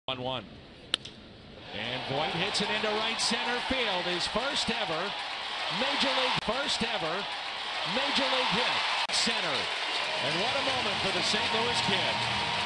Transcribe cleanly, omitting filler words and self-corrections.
1-1. And Voit hits it into right center field. His first ever major league hit. Center. And what a moment for the St. Louis Kid.